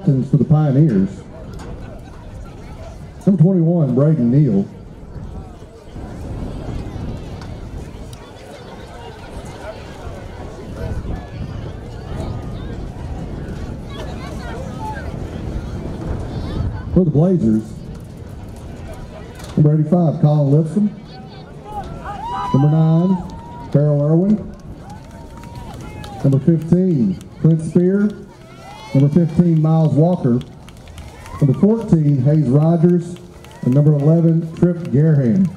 captains for the Pioneers. Number 21, Braden Neal. For the Blazers, number 85, Colin Lipscomb. Number 9, Farrell Irwin. Number 15, Clint Spear. Number 15, Miles Walker. Number 14, Hayes Rogers. And number 11, Tripp Gerhan.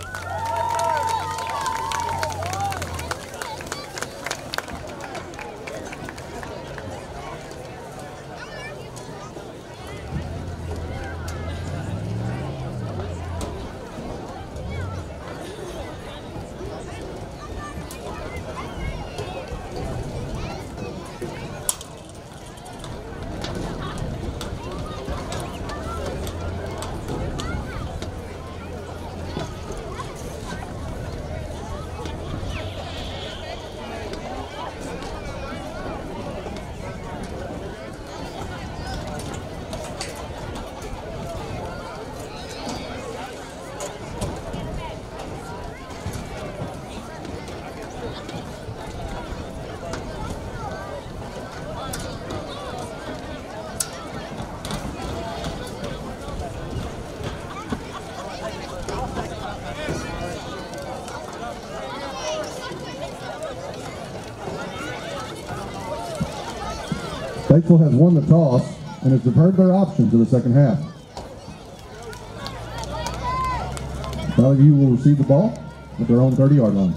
Batesville has won the toss and has deferred their option to the second half. Valley View will receive the ball at their own 30-yard line.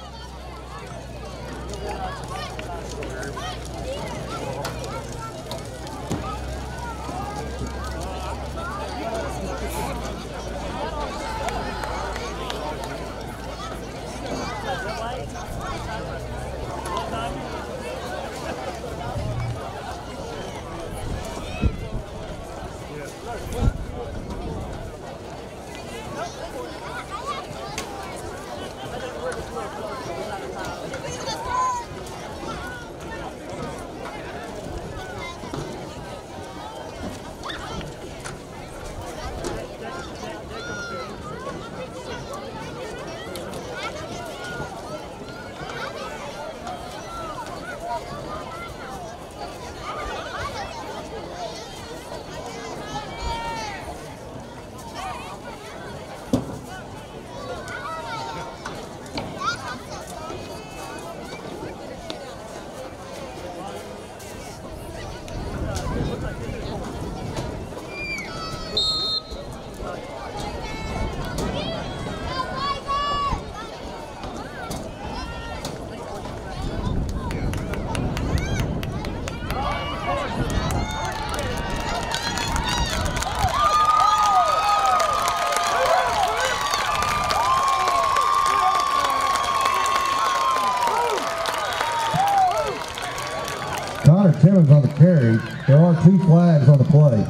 Timmons on the carry. There are 2 flags on the play.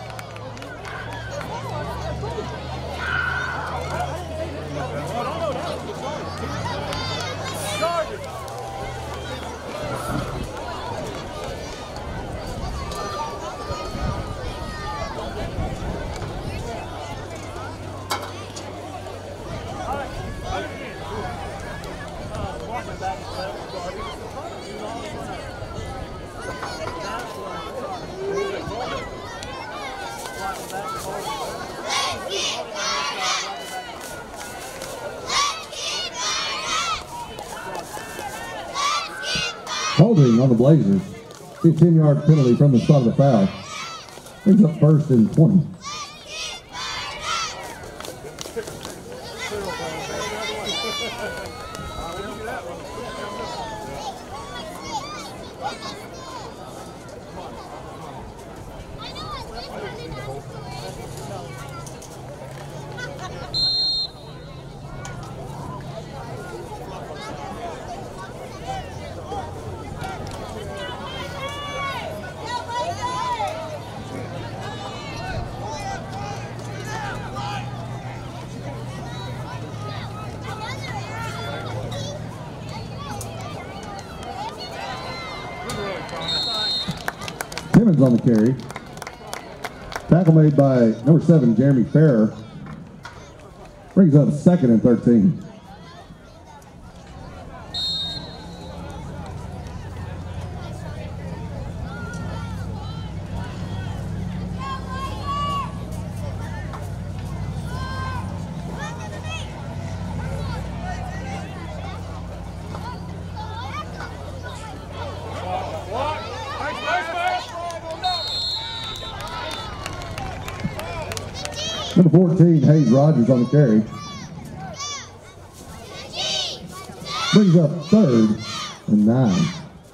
Holding on the Blazers. 15-yard penalty from the spot of the foul. Brings up first and 20. Timmons on the carry. Tackle made by number 7, Jeremy Farrer. Brings up 2nd and 13. Number 14, Hayes Rogers on the carry. Brings up 3rd and 9.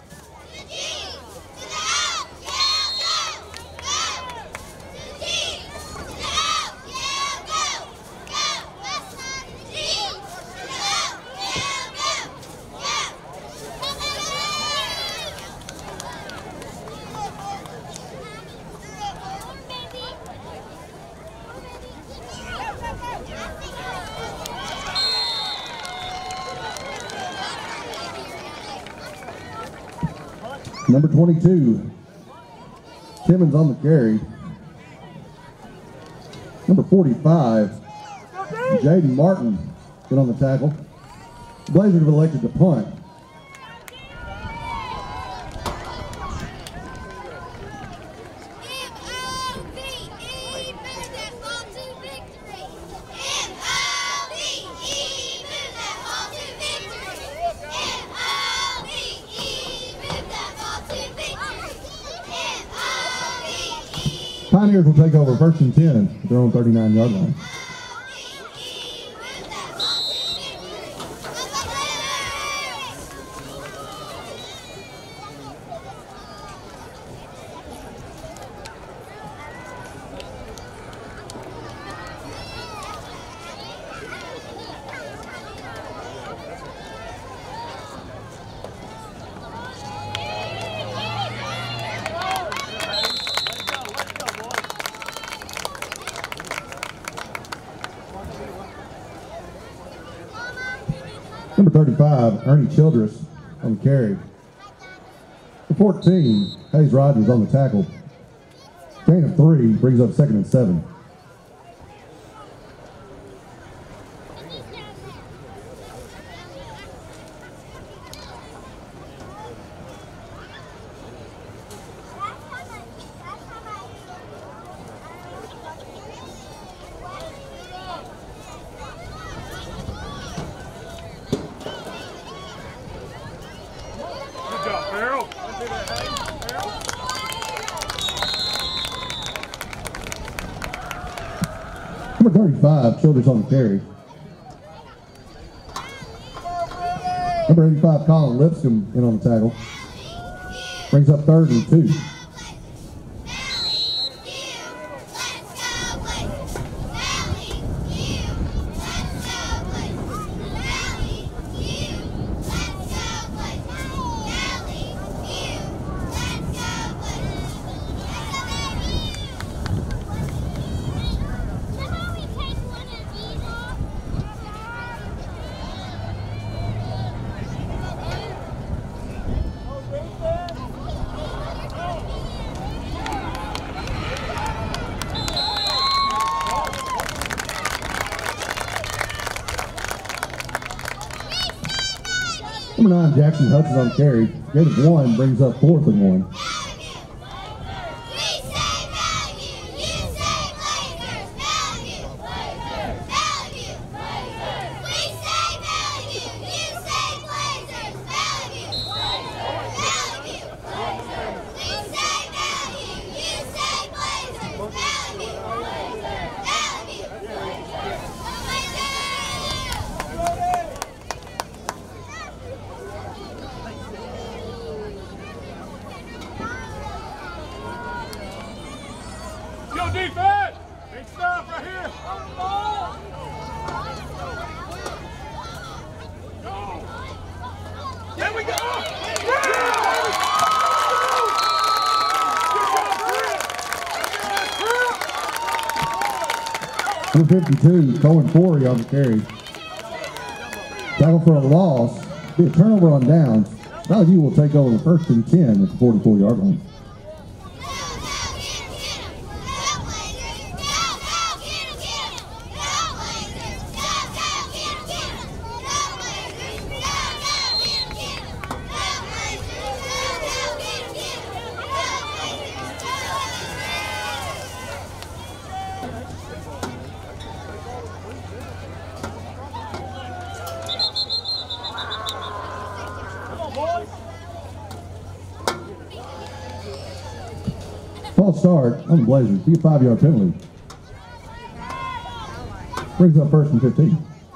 Number 22, Timmons on the carry. Number 45, Jaden Martin get on the tackle. The Blazers have elected to punt. Pioneers will take over 1st and 10 at their own 39-yard line. Number 35, Ernie Childress on the carry. Number 14, Hayes Rogers on the tackle. Gain of 3 brings up 2nd and 7. Number 35, Childress on the carry. Number 85, Colin Lipscomb in on the tackle. Brings up 3rd and 2. Number 9, Jackson Hudson on the carry. Gain of 1 brings up 4th and 1. Defense! Big stuff right here! Go! There we go! Number 52, Cohen Forey on the carry. Tackle for a loss. Be a turnover on downs. Valley View will take over 1st and 10 at the 44-yard line. False start on the Blazers. Be a 5-yard penalty. Brings up 1st and 15.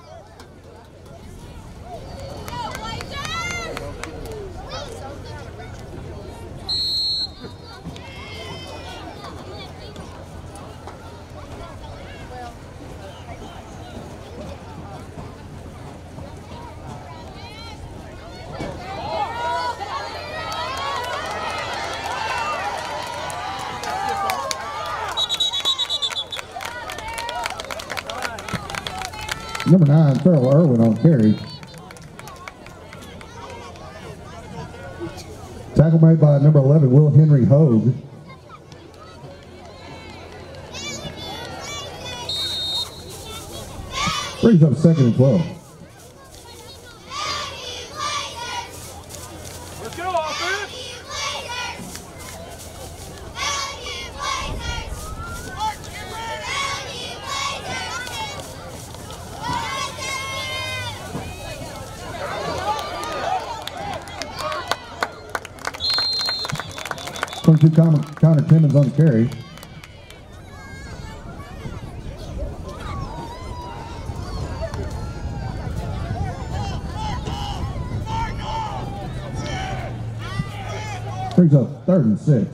Number 9, Farrell Irwin on carry. Tackle made by number 11, Will Henry Hogue. Brings up 2nd and 12. Let's go, offense! Connor Timmons on the carry. Brings up 3rd and 6.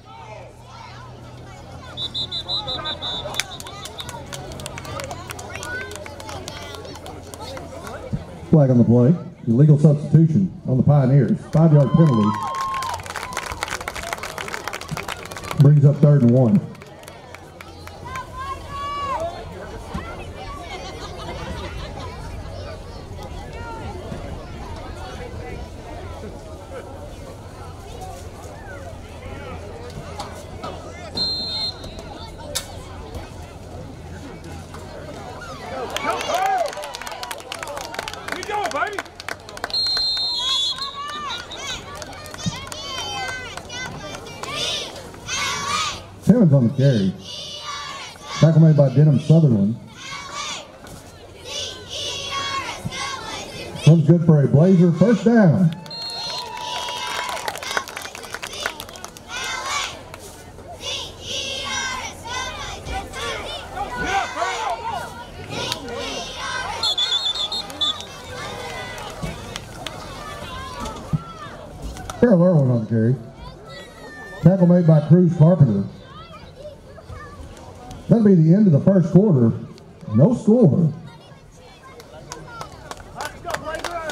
Flag on the play. Illegal substitution on the Pioneers. 5-yard penalty. Brings up 3rd and 1. Timmons on the carry. Tackle made by Denham Sutherland. Comes good for a Blazer 1st down. Farrell Irwin on the carry. Tackle made by Cruz Carpenter. That'll be the end of the 1st quarter. No score. Let's go, Blazer!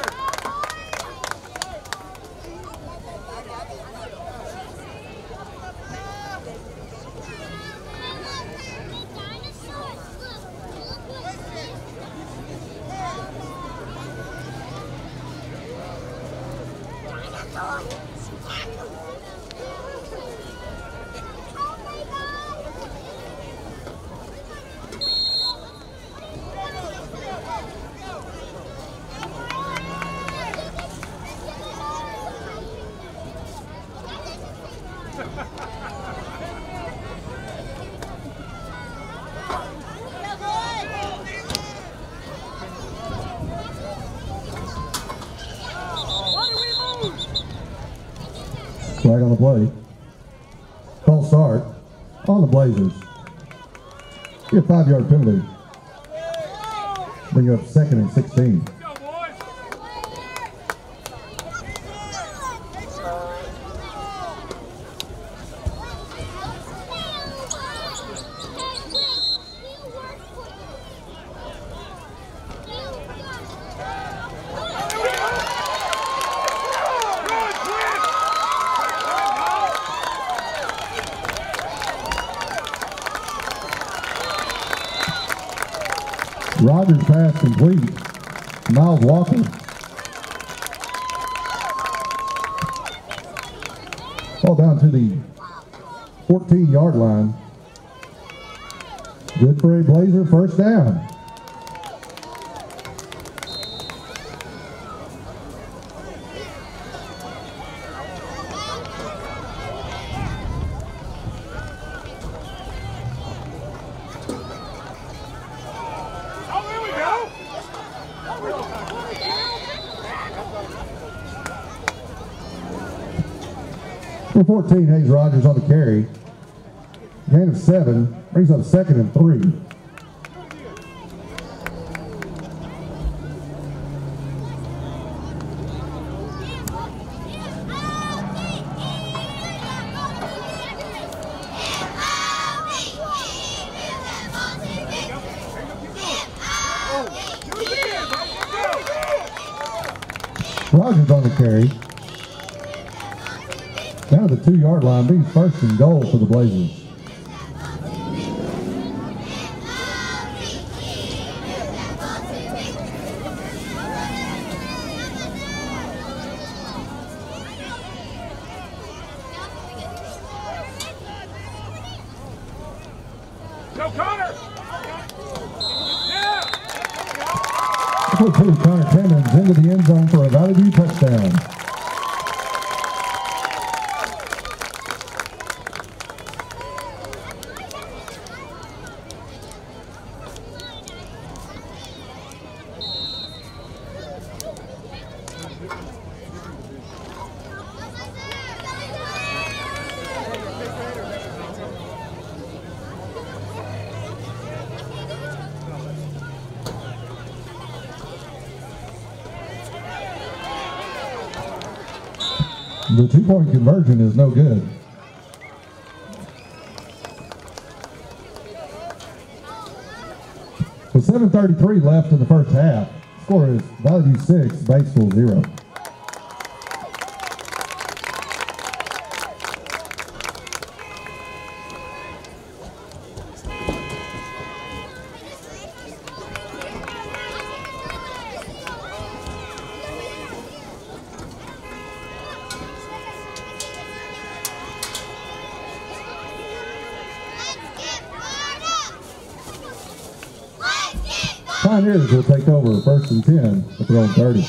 Flag on the play. False start on the Blazers. Be a 5-yard penalty. Bring you up 2nd and 16. Go, boys! 2 Rogers pass complete. Miles Walker. Ball down to the 14-yard line. Good for a Blazer 1st down. For 14, Hayes Rogers on the carry. Gain of 7. Brings up 2nd and 3. Rogers on the carry. Down to the 2-yard line, being 1st and goal for the Blazers. Go, Connor! Yeah! Connor Timmons into the end zone for a Valley View touchdown. The 2-point conversion is no good. With 7:33 left in the first half, score is Valley View 6, Batesville 0. Pioneers will take over 1st and 10 at their own 30.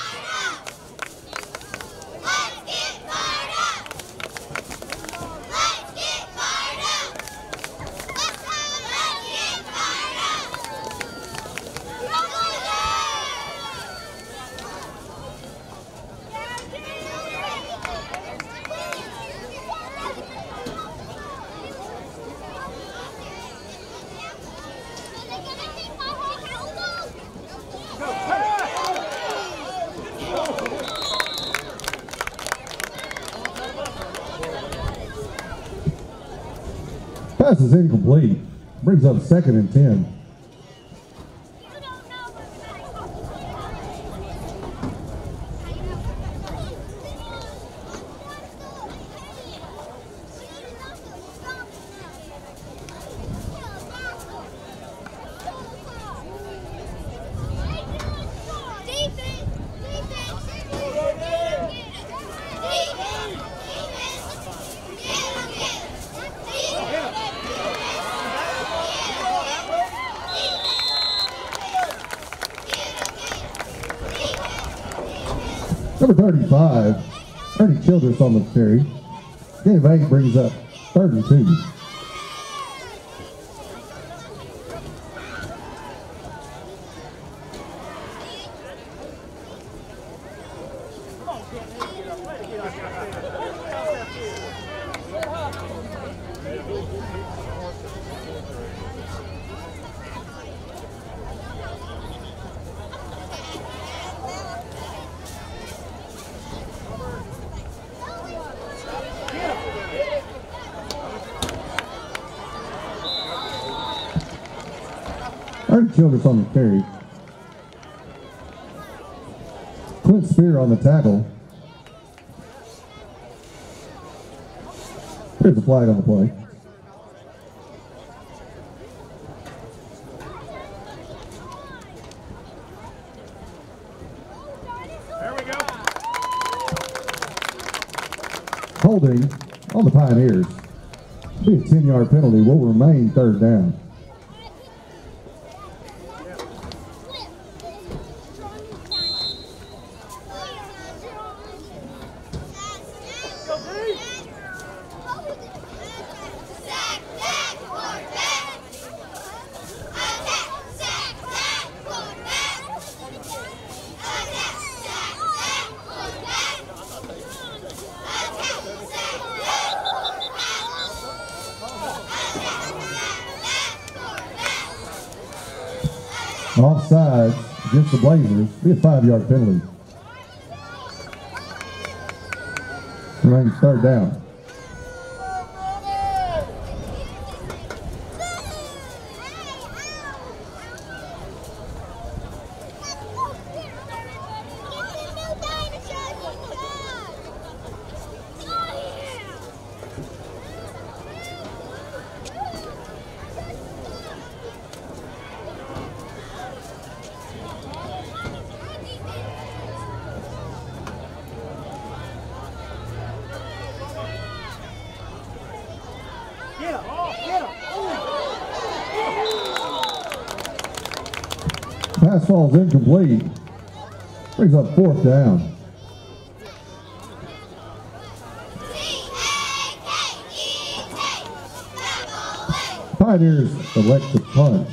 Pass is incomplete. Brings up 2nd and 10. Number 35, Ernie Childress on the carry. Gain of 8 brings up 3rd and 2. Ernie Childress on the carry. Clint Spear on the tackle. Here's a flag on the play. There we go. Holding on the Pioneers. Be a 10-yard penalty. Will remain 3rd down. Offsides against the Blazers. Be a 5-yard penalty. Remains third down. Pass falls incomplete. Brings up fourth down. Pioneers elect to punt.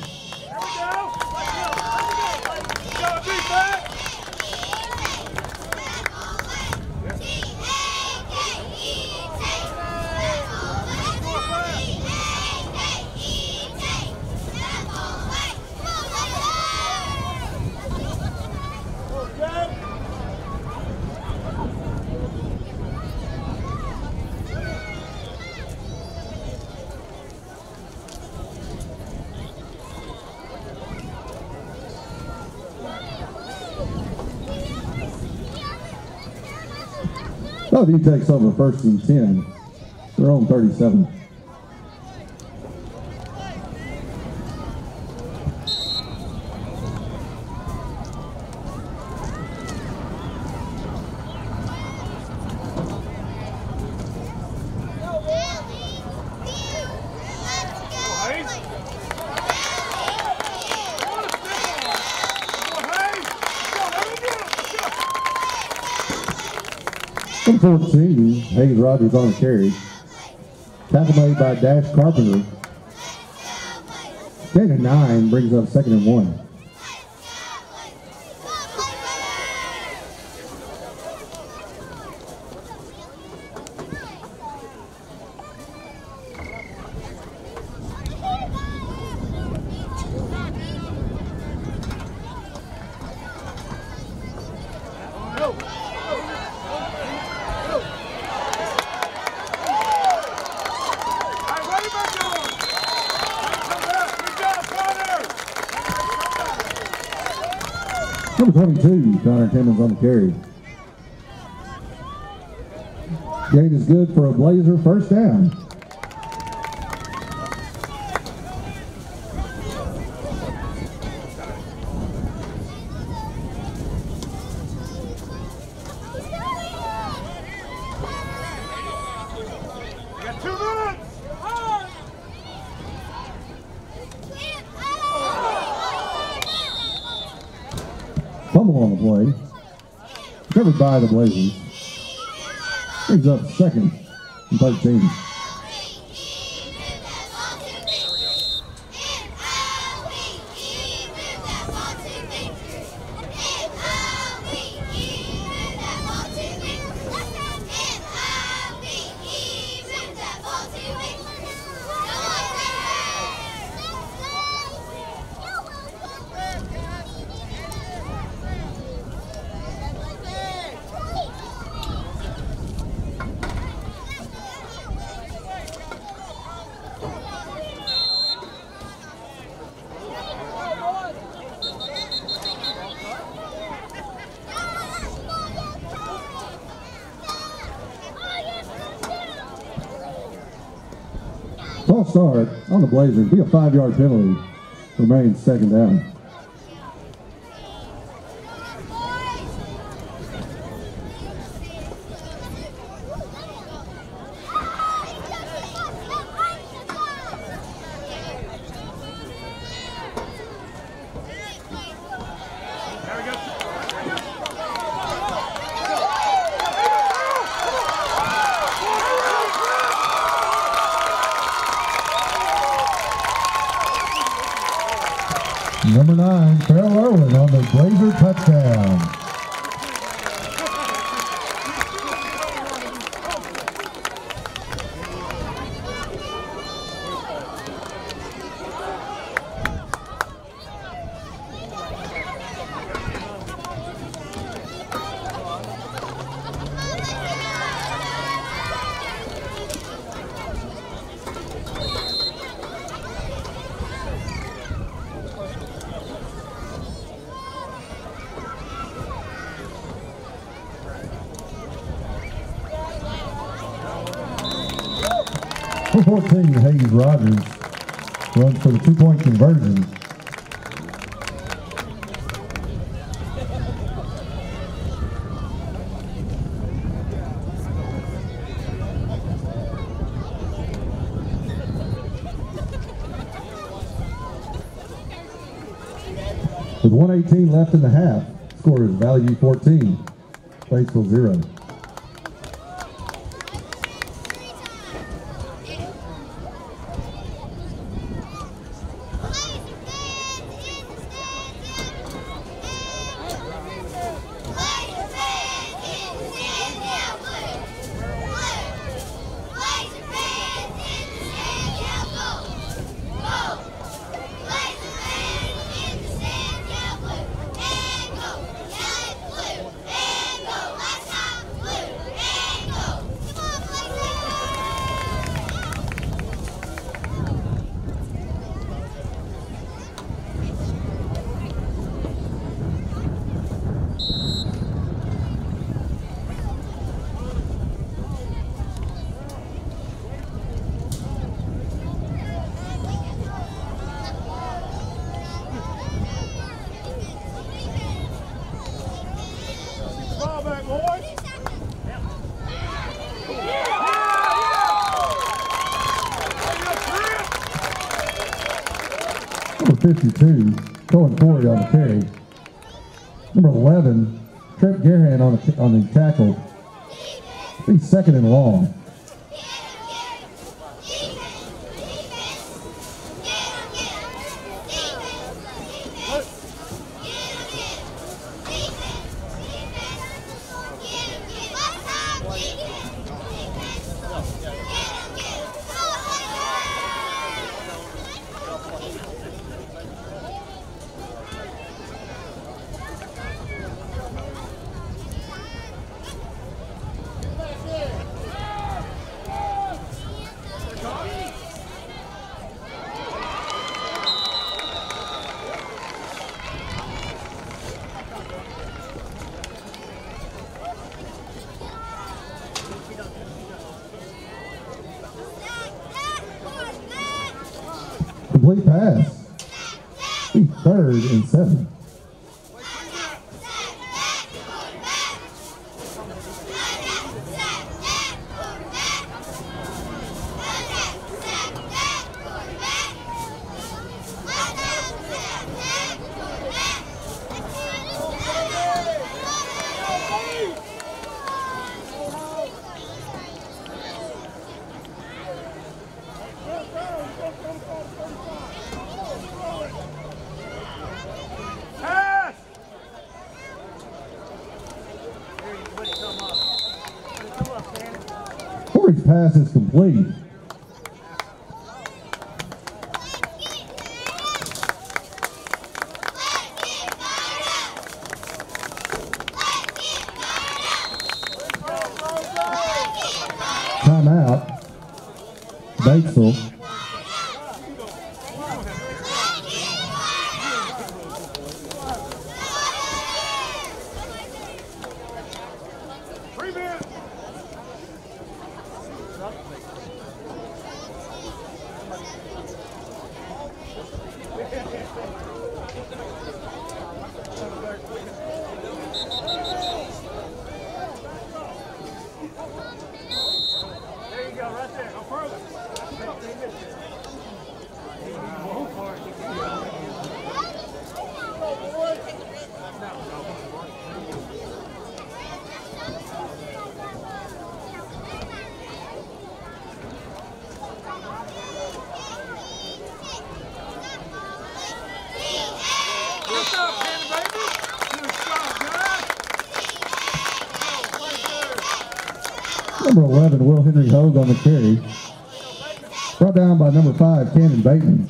Bellevue takes over first and 10. Their own 37. Number 14, Hayes Rogers on the carry. Tackle made by Dash Carpenter. Gain of 9 brings up 2nd and 1. Number 22, Connor Timmons on the carry. Gain is good for a Blazer first down. Fumble on the play. Covered by the Blazers. Brings up 2nd and 13. False start on the Blazers. Be a 5-yard penalty. Remains 2nd down. Number 9, Farrell Irwin on the Blazer touchdown. Number 14, Hayes Rogers, runs for the 2-point conversion. With 1:18 left in the half, score is Valley View 14, Batesville 0. Number 52, Cohen Corey on the carry. Number 11, Trent Garahan on the tackle. He's second and long. Complete pass. He's 3rd and 7. Corey's pass is complete. Timeout. Batesville. Number 11, Will Henry Hogue on the carry. Brought down by number 5, Cannon Bateman.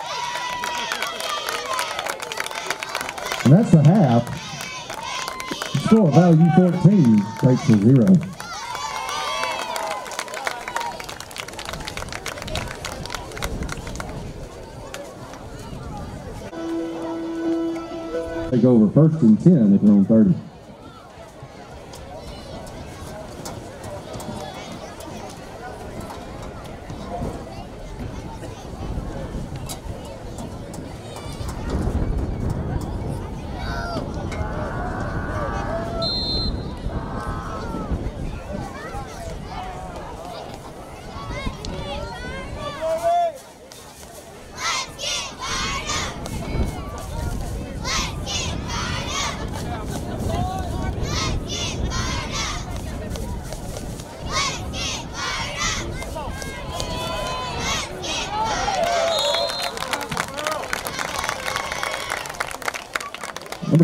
And that's the half. Score Valley View 14, Batesville 0. Take over 1st and 10 at their own 30.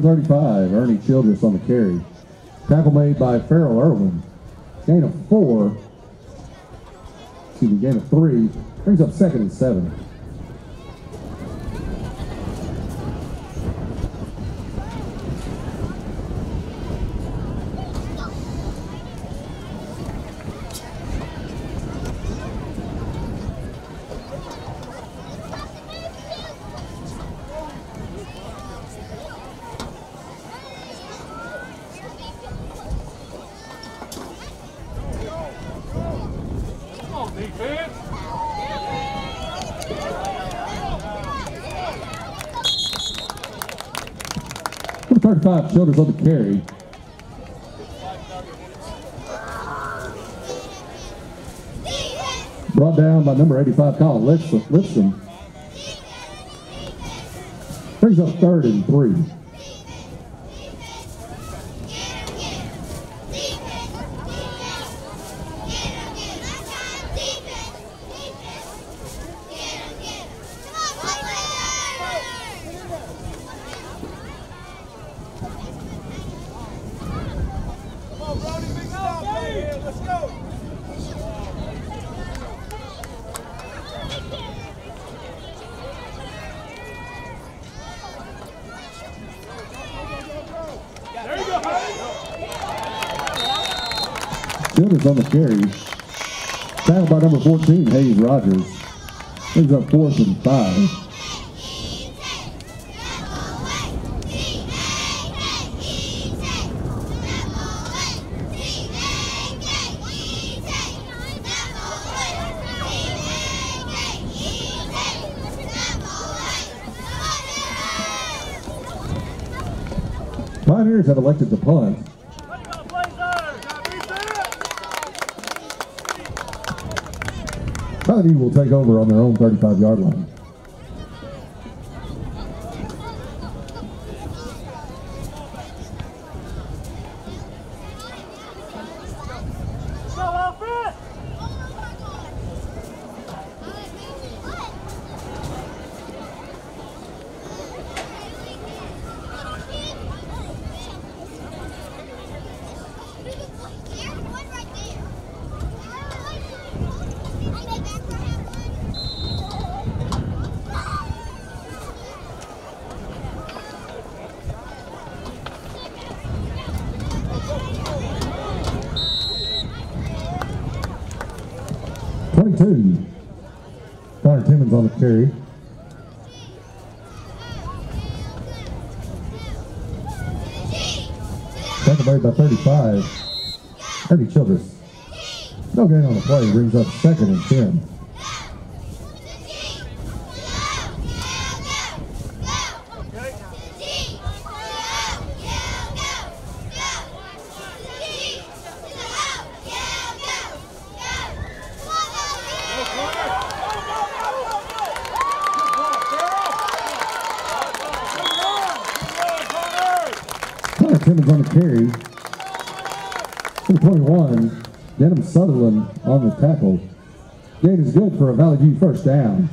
Number 35, Ernie Childress on the carry. Tackle made by Farrell Irwin. Gain of 4. Excuse me, gain of 3. Brings up 2nd and 7. Defense. Number 35, Childress on the carry. Brought down by number 85, Colin Lipson. Brings up 3rd and 3. Let's go. 'Childress on the carry. Tackled by number 14, Hayes Rogers. Brings up 4th and 5. Pioneers have elected to punt. Paladin will take over on their own 35-yard line. Connor Timmons on the carry. Tackle made by 35. Ernie Childress. No gain on the play. Brings up 2nd and 10. Timmons on the carry. Number 21, Denham Sutherland on the tackle. Gain is good for a Valley View first down.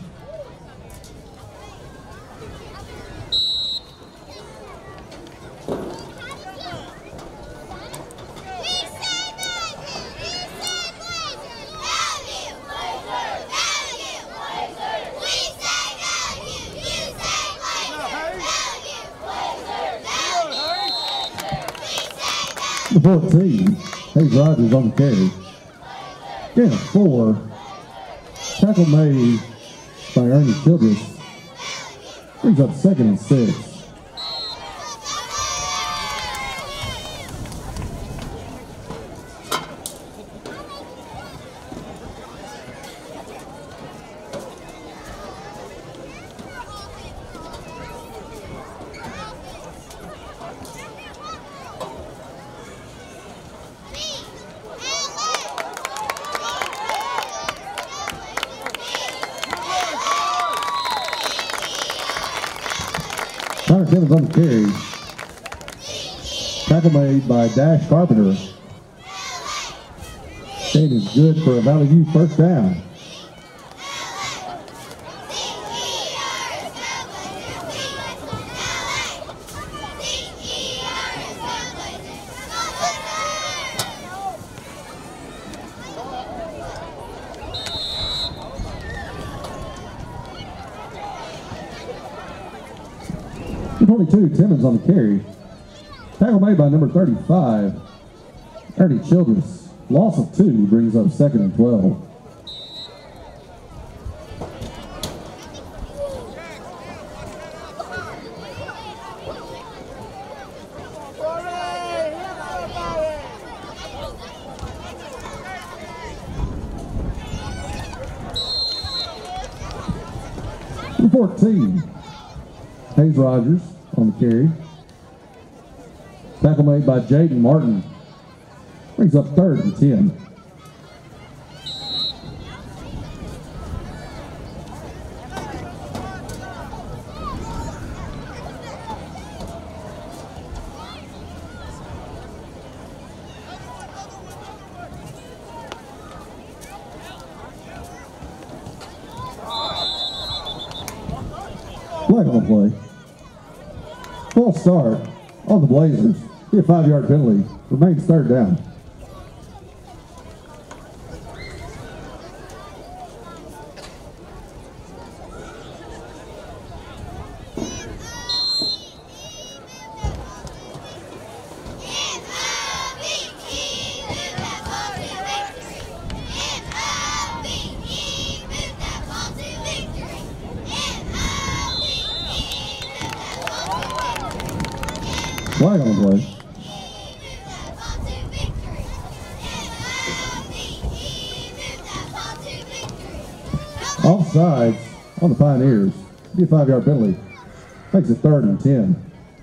Number 14, Hayes Rogers on the carry. Gain of 4. Tackle made by Ernie Childress. Brings up 2nd and 6. Connor Timmons on the carry. Tackle made by Dash Carpenter. Gain is good for a Valley View first down. 22, Timmons on the carry. Tackle made by number 35, Ernie Childress. Loss of 2 brings up 2nd and 12. Number 14, Hayes Rogers on the carry. Tackle made by Jaden Martin. Brings up 3rd and 10. Flag on the play. False start on the Blazers. Be a 5-yard penalty. Remains 3rd down. Flag on the play. Offsides on the Pioneers. Be a 5-yard penalty. Makes it 3rd and 10.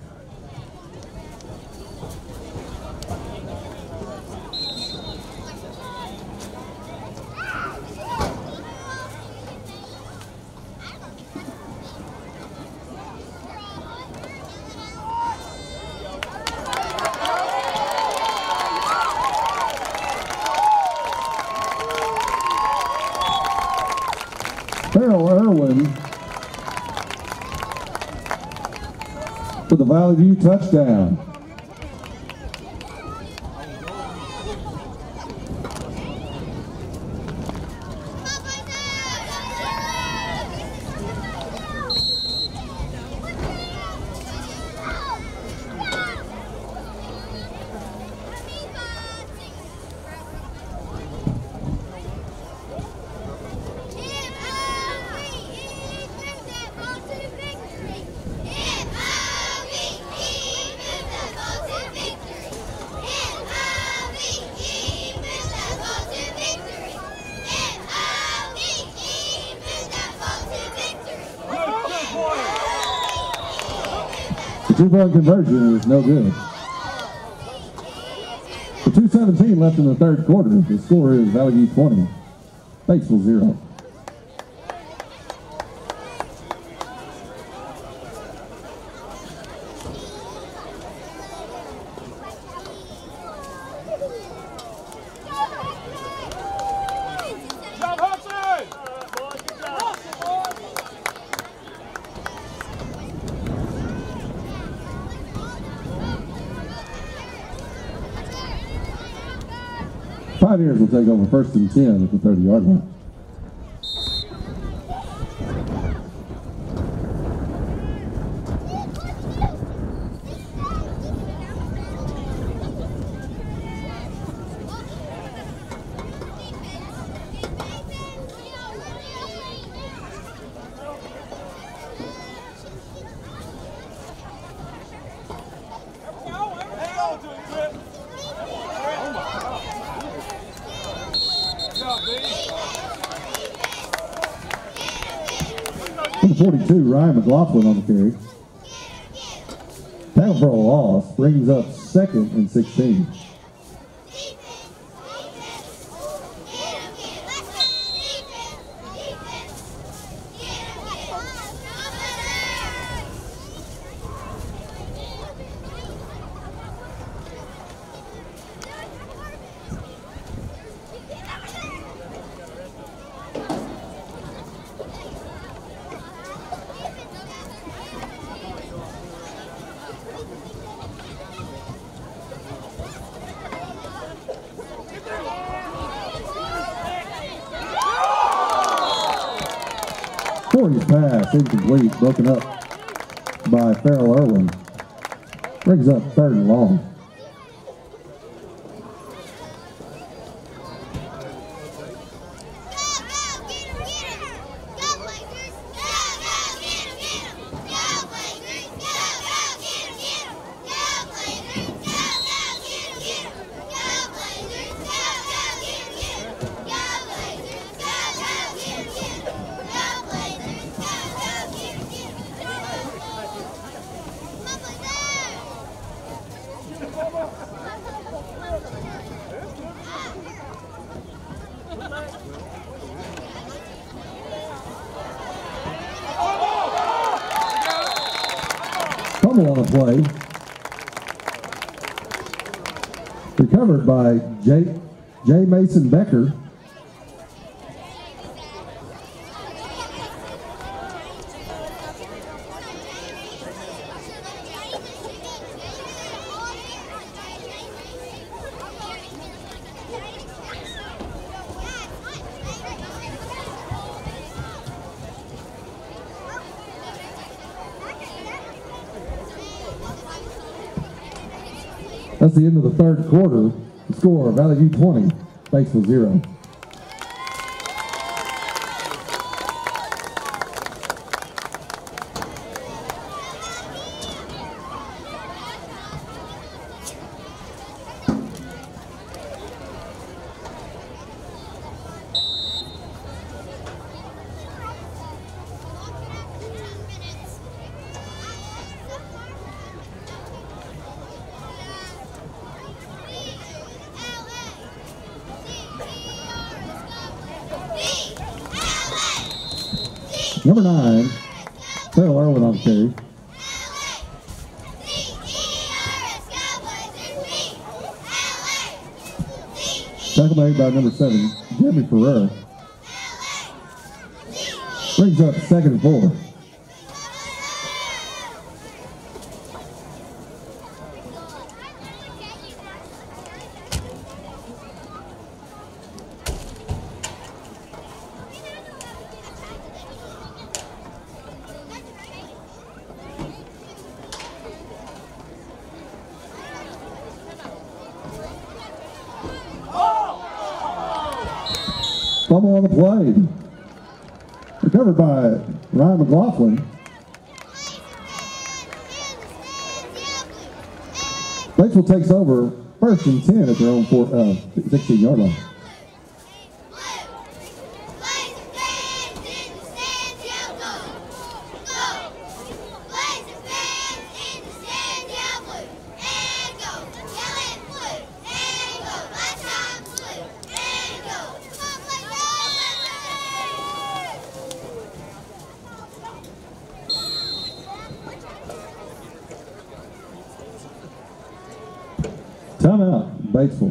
Farrell Irwin for the Valley View touchdown. The 2-point conversion is no good. With 2:17 left in the 3rd quarter, the score is Valley View 20, Batesville 0. Pioneers will take over 1st and 10 at the 30-yard line. Number 42, Ryan McLaughlin on the carry. Tackle for a loss brings up 2nd and 16. Corey's pass incomplete, broken up by Farrell Irwin. Brings up 3rd and long. Fumble on the play. Recovered by J. Mason Becker. That's the end of the 3rd quarter. The score, Valley View 20, Batesville 0. Number 9, Farrell Irwin on the carry. Tackle made by number 7, Jeremy Ferrer. Brings up 2nd and 4. Fumble on the play. Recovered by Ryan McLaughlin. Batesville takes over 1st and 10 at their own 16-yard line. Timeout, Batesville.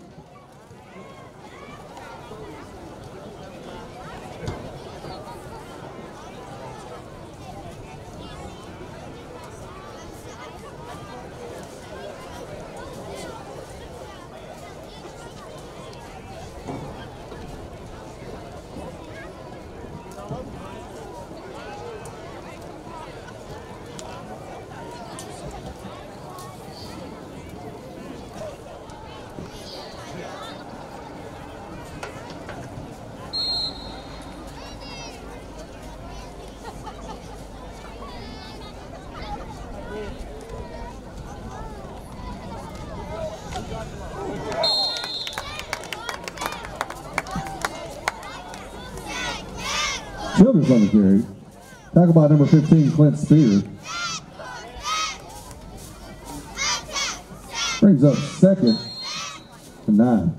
Childers on the carry. Tackle by number 15, Clint Spear. Brings up 2nd and 9.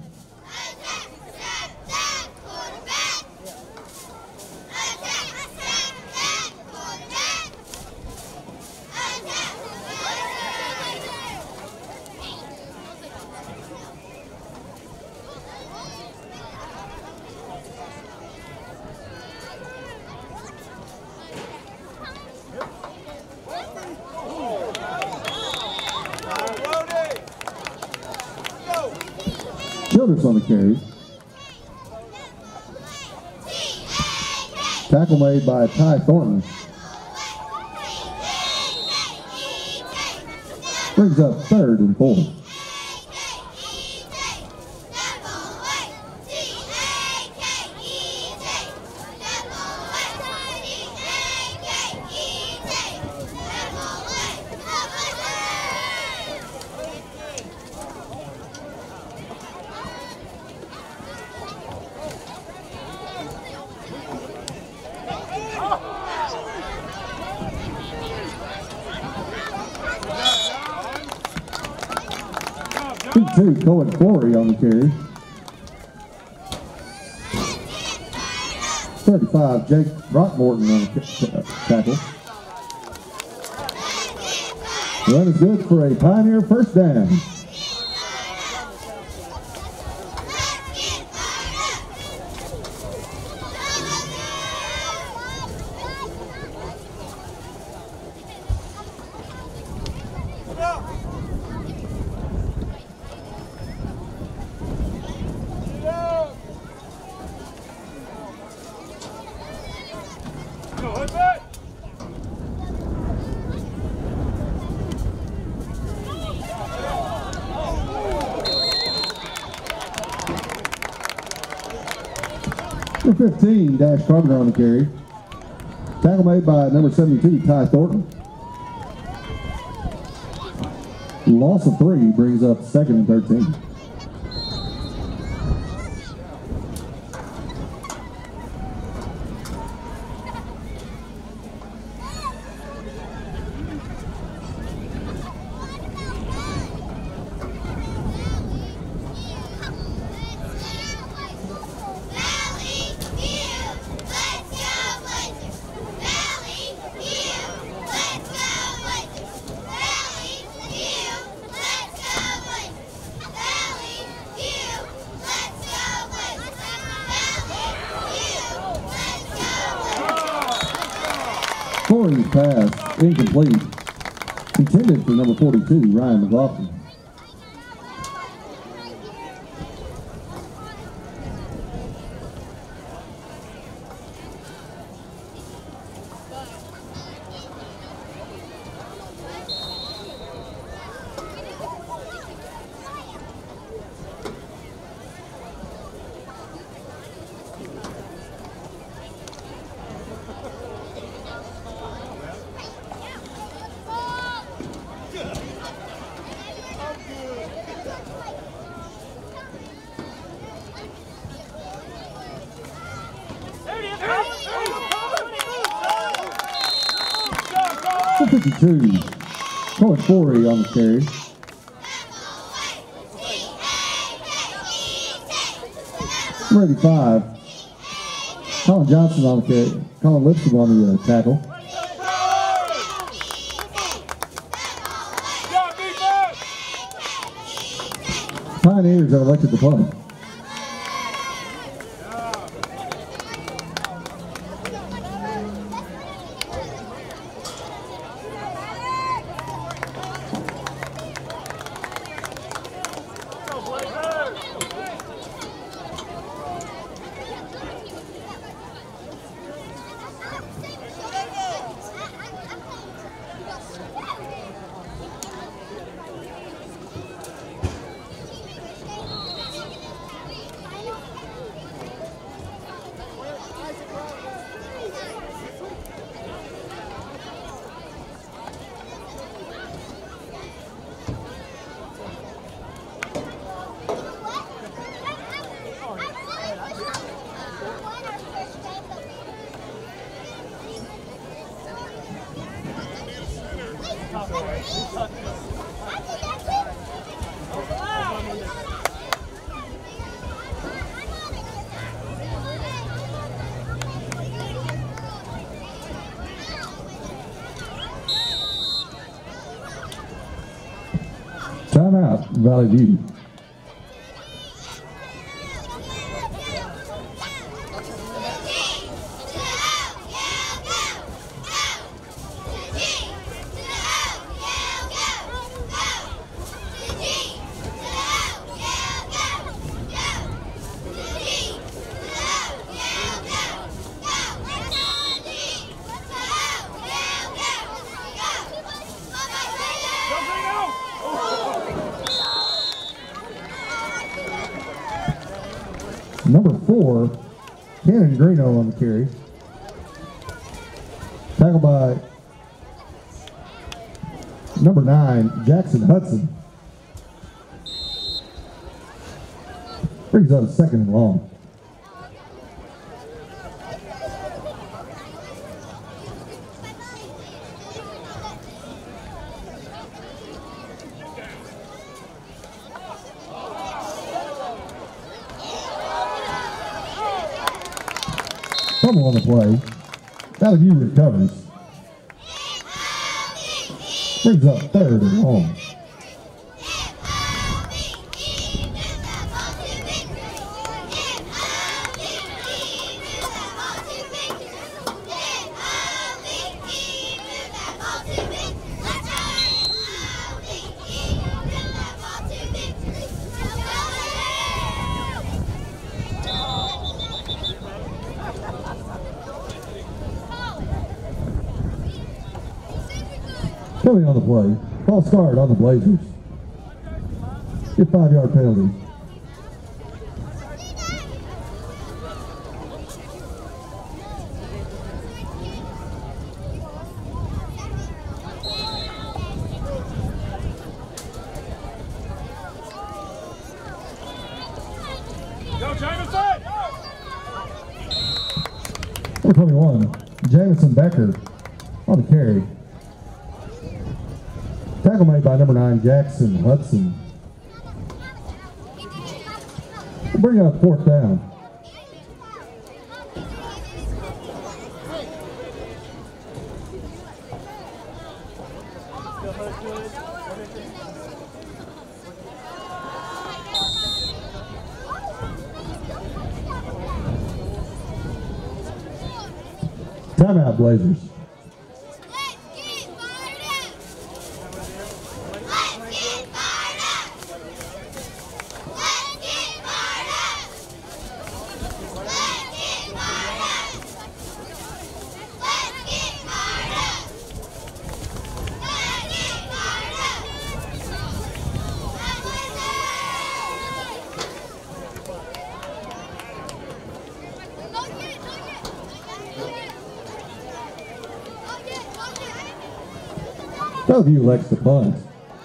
Childers on the carry. Tackle made by Ty Thornton. Brings up 3rd and 4. Two, Cohen Corey on the carry. 35, Jake Throckmorton on the tackle. Run is good for a Pioneer first down. Number 15, Dash Carpenter on the carry. Tackle made by number 72, Ty Thornton. Loss of 3 brings up 2nd and 13. Corey's pass incomplete. Intended for number 42, Ryan McLaughlin. Number 52, Cohen Corey on the carry. Number 85, Colin Johnson on the carry. Colin Lipscomb on the tackle. Pioneers have elected to punt. Timeout, Valley View. Number 4, Cannon Greeno on the carry. Tackled by number 9, Jackson Hudson. Brings up 2nd and long. Fumble on the play. Valley View recovers. Brings up 3rd and long. Penalty on the play. False start on the Blazers. Get 5-yard penalty. Go, Jameson! Number 21, Jamison Becker on the carry. Tackle made by number 9, Jackson Hudson. We'll bring up 4th down. Timeout, Blazers. Bellevue elects to punt.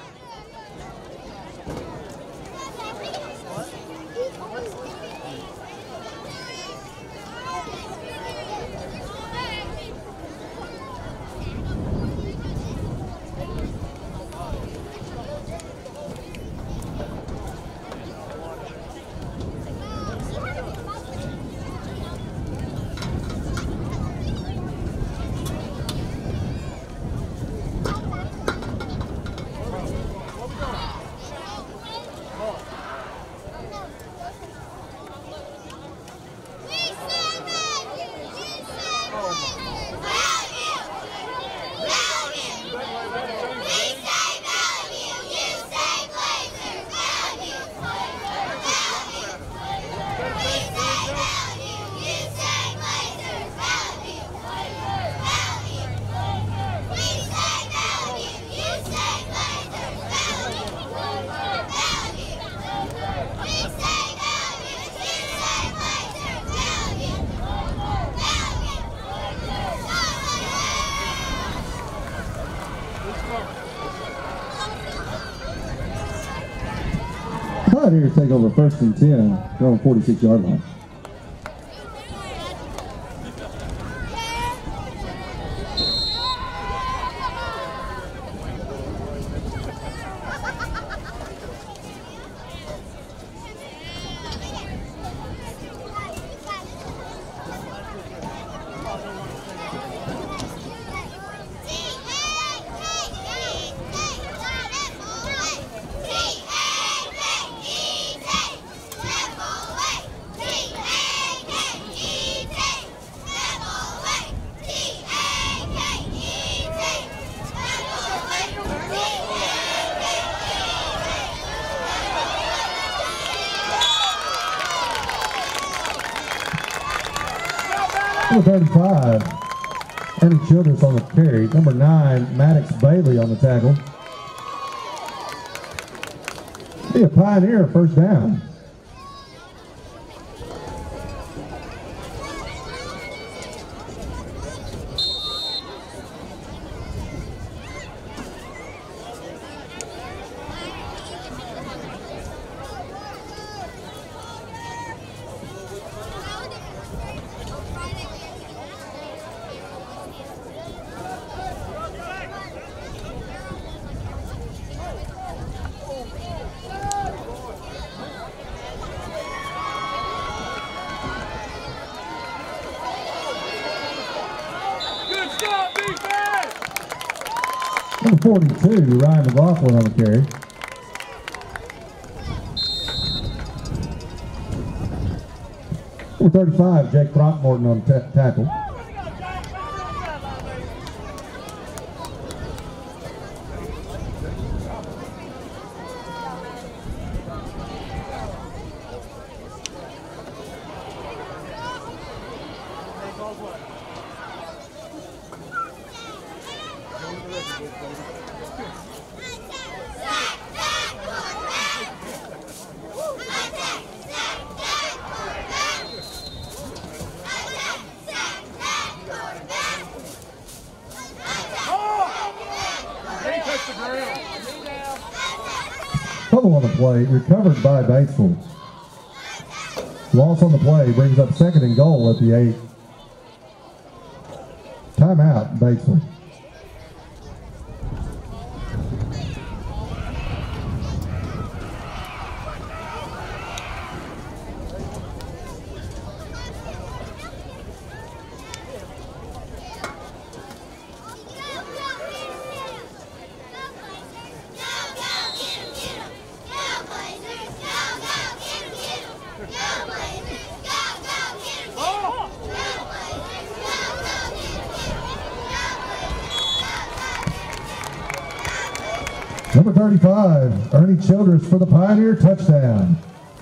Out here to take over 1st and 10, they're on 46-yard line. Number 35, Ernie Childress on the carry. Number 9, Maddox Bailey on the tackle. Be a Pioneer 1st down. Number 42, Ryan McLaughlin on the carry. Number 35, Jake Throckmorton on the tackle. Fumble on the play, recovered by Batesville. Loss on the play brings up 2nd and goal at the 8. Timeout, Batesville. Number 35, Ernie Childress for the Pioneer, touchdown.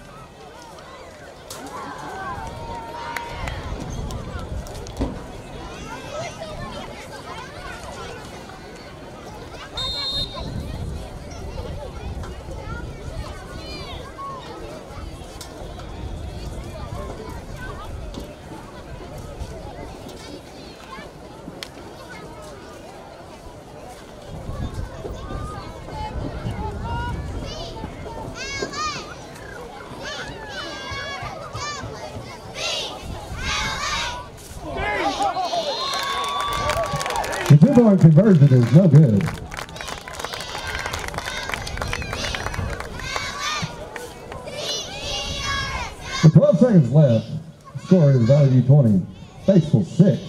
The two-point conversion is no good. With 12 seconds left, the score is Valley View 20, Batesville 6.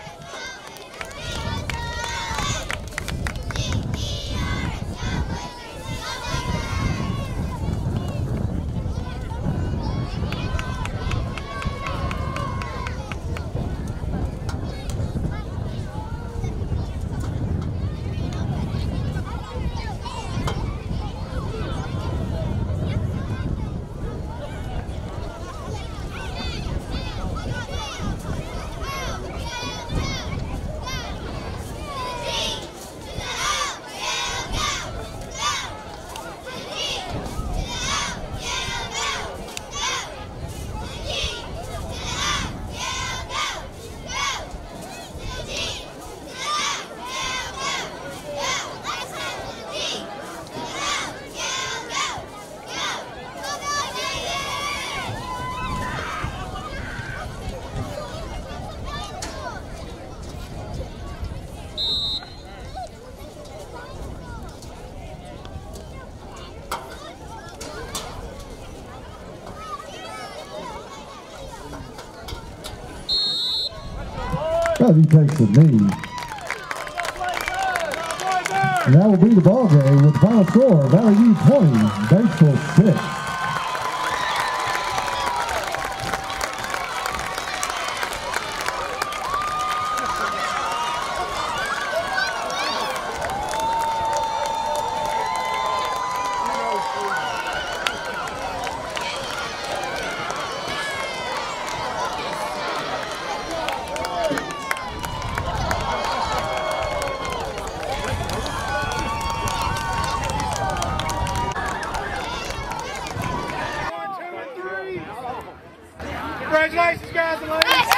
He takes the knee. And that will be the ball game with the final score, Valley View 20, Batesville 6. Congratulations, guys and ladies.